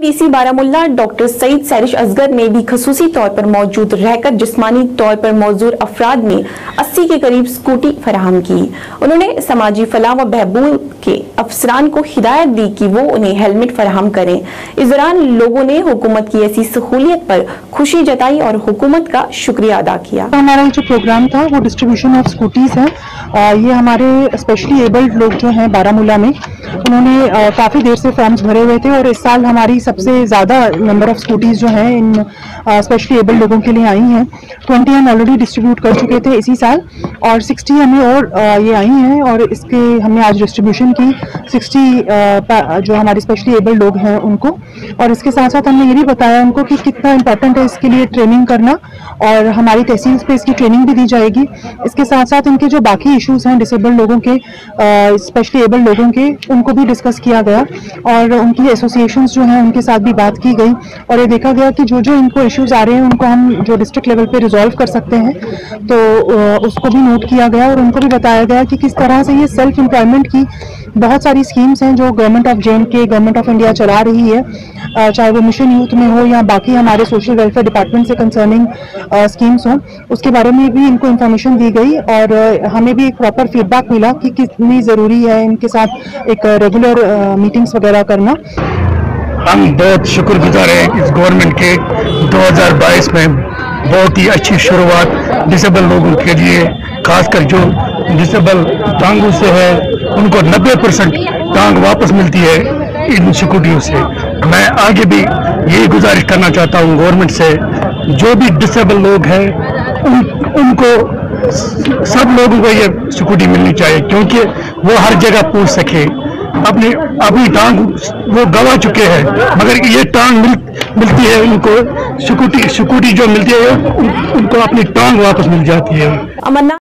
DC Baramulla doctor Syed Sairish Asgar ने भी खसूसी तौर पर मौजूद रहकर जिस्मानी तौर पर मौजूद अफराद में 80 के करीब स्कूटी फराहम की। उन्होंने समाजी फलाह व बहबूद के अफसरान को हिदायत दी कि वो उन्हें हेलमेट फराहम करें। इस दौरान लोगों ने हुकूमत की ऐसी सहूलियत पर खुशी जताई और हुकूमत का शुक्रिया अदा किया। हमारा जो प्रोग्राम था वो डिस्ट्रीब्यूशन ऑफ स्कूटीज है। ये हमारे स्पेशली एबल्ड लोग जो हैं बारामुल्ला में, उन्होंने काफ़ी देर से फॉर्म्स भरे हुए थे और इस साल हमारी सबसे ज़्यादा नंबर ऑफ स्कूटीज़ जो हैं इन स्पेशली एबल्ड लोगों के लिए आई हैं। 20 हम ऑलरेडी डिस्ट्रीब्यूट कर चुके थे इसी साल और 60 हमें और ये आई हैं और इसके हमने आज डिस्ट्रीब्यूशन की 60 जो हमारे स्पेशली एबल्ड लोग हैं उनको। और इसके साथ साथ हमने ये भी बताया उनको कि कितना इम्पोर्टेंट है इसके लिए ट्रेनिंग करना और हमारी तहसील पे इसकी ट्रेनिंग भी दी जाएगी। इसके साथ साथ इनके जो बाकी इश्यूज़ हैं डिसेबल्ड लोगों के, स्पेशली एबल्ड लोगों के, उनको भी डिस्कस किया गया और उनकी एसोसिएशंस जो हैं उनके साथ भी बात की गई और ये देखा गया कि जो जो इनको इश्यूज़ आ रहे हैं उनको हम जो डिस्ट्रिक्ट लेवल पे रिजॉल्व कर सकते हैं, तो उसको भी नोट किया गया और उनको भी बताया गया कि किस तरह से ये सेल्फ एम्प्लॉयमेंट की बहुत सारी स्कीम्स हैं जो government of JNK, government of India चला रही है, चाहे वो मिशन यूथ में हो या बाकी हमारे सोशल वेलफेयर डिपार्टमेंट से कंसर्निंग स्कीम्स हों, उसके बारे में भी इनको इन्फॉर्मेशन दी गई और हमें भी एक प्रॉपर फीडबैक मिला कि कितनी ज़रूरी है इनके साथ एक रेगुलर मीटिंग्स वगैरह करना। हम बहुत शुक्रगुजार हैं इस गवर्नमेंट के 2022 में बहुत ही अच्छी शुरुआत डिसेबल लोगों के लिए, खासकर जो डिसेबल टांगों से है उनको 90% टांग वापस मिलती है इन स्कूटियों से। मैं आगे भी यही गुजारिश करना चाहता हूँ गवर्नमेंट से, जो भी डिसेबल लोग हैं उनको सब लोगों को ये स्कूटी मिलनी चाहिए, क्योंकि वो हर जगह पूछ सके। अपनी टांग वो गवा चुके हैं मगर ये टांग मिलती है उनको, स्कूटी जो मिलती है उनको अपनी टांग वापस मिल जाती है।